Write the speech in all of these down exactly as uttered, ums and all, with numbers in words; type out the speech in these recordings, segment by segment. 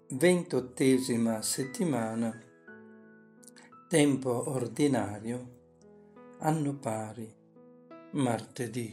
Ventottesima settimana, tempo ordinario, anno pari, martedì.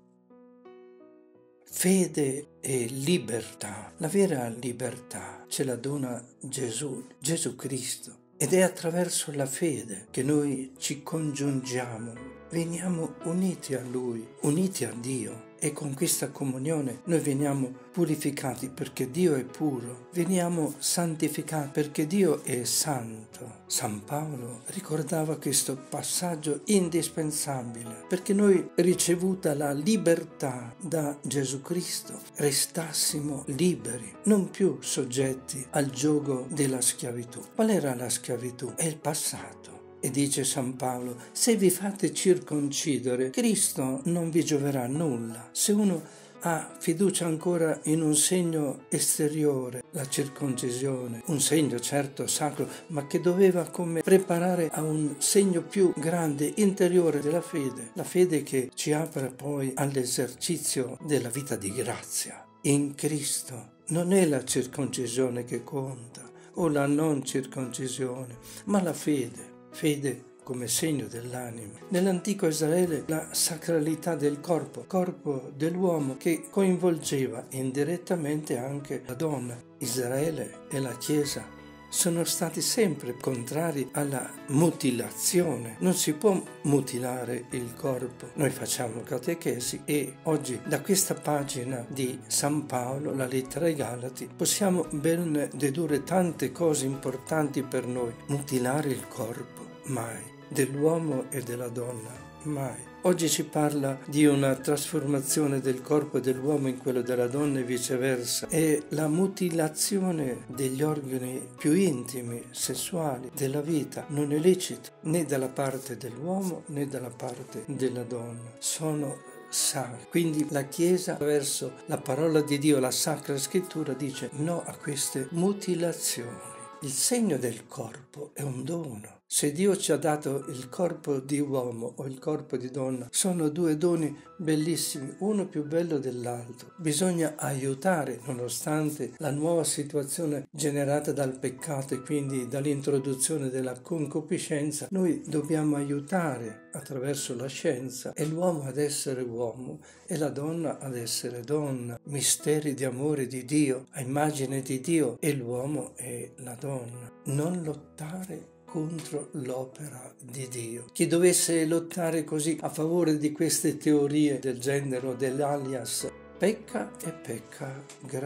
Fede e libertà. La vera libertà ce la dona Gesù, Gesù Cristo, ed è attraverso la fede che noi ci congiungiamo, veniamo uniti a Lui, uniti a Dio. E con questa comunione noi veniamo purificati perché Dio è puro, veniamo santificati perché Dio è santo. San Paolo ricordava questo passaggio indispensabile perché noi, ricevuta la libertà da Gesù Cristo, restassimo liberi, non più soggetti al giogo della schiavitù. Qual era la schiavitù? È il passato. E dice San Paolo, se vi fate circoncidere, Cristo non vi gioverà nulla. Se uno ha fiducia ancora in un segno esteriore, la circoncisione, un segno certo sacro, ma che doveva come preparare a un segno più grande, interiore della fede, la fede che ci apre poi all'esercizio della vita di grazia. In Cristo non è la circoncisione che conta, o la non circoncisione, ma la fede. Fede come segno dell'anima. Nell'antico Israele la sacralità del corpo, corpo dell'uomo, che coinvolgeva indirettamente anche la donna. Israele e la Chiesa sono stati sempre contrari alla mutilazione. Non si può mutilare il corpo. Noi facciamo catechesi e oggi da questa pagina di San Paolo, la lettera ai Galati, possiamo ben dedurre tante cose importanti per noi. Mutilare il corpo, mai. Dell'uomo e della donna, mai. Oggi ci parla di una trasformazione del corpo dell'uomo in quello della donna e viceversa. E la mutilazione degli organi più intimi, sessuali, della vita non è lecita né dalla parte dell'uomo né dalla parte della donna. Sono sacri. Quindi la Chiesa, attraverso la parola di Dio, la Sacra Scrittura, dice no a queste mutilazioni. Il segno del corpo è un dono. Se Dio ci ha dato il corpo di uomo o il corpo di donna, sono due doni bellissimi, uno più bello dell'altro. Bisogna aiutare, nonostante la nuova situazione generata dal peccato e quindi dall'introduzione della concupiscenza, noi dobbiamo aiutare attraverso la scienza e l'uomo ad essere uomo e la donna ad essere donna. Misteri di amore di Dio, a immagine di Dio, e l'uomo e la donna. Non lottare contro l'opera di Dio. Chi dovesse lottare così a favore di queste teorie del genere o dell'alias pecca e pecca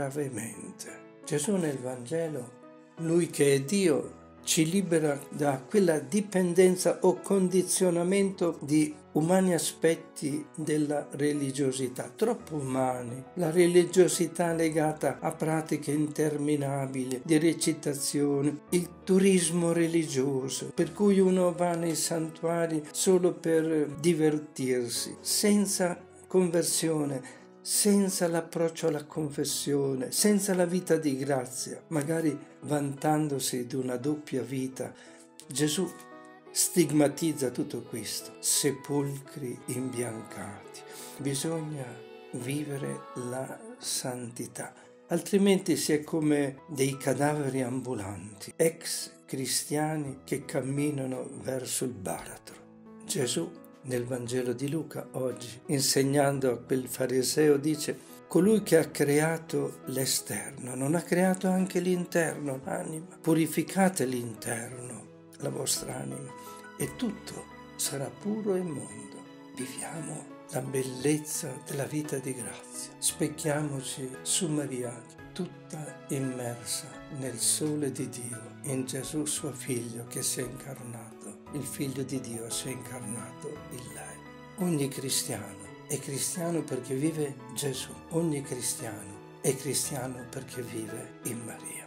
gravemente. Gesù nel Vangelo, lui che è Dio, ci libera da quella dipendenza o condizionamento di umani aspetti della religiosità, troppo umani. La religiosità legata a pratiche interminabili di recitazione, il turismo religioso, per cui uno va nei santuari solo per divertirsi, senza conversione, senza l'approccio alla confessione, senza la vita di grazia, magari vantandosi di una doppia vita. Gesù stigmatizza tutto questo. Sepolcri imbiancati. Bisogna vivere la santità, altrimenti si è come dei cadaveri ambulanti, ex cristiani che camminano verso il baratro. Gesù nel Vangelo di Luca oggi, insegnando a quel fariseo, dice: colui che ha creato l'esterno non ha creato anche l'interno, l'anima. Purificate l'interno, la vostra anima, e tutto sarà puro e mondo. Viviamo la bellezza della vita di grazia. Specchiamoci su Maria, tutta immersa nel sole di Dio, in Gesù suo figlio che si è incarnato. Il figlio di Dio si è incarnato in lei. Ogni cristiano è cristiano perché vive Gesù. Ogni cristiano è cristiano perché vive in Maria.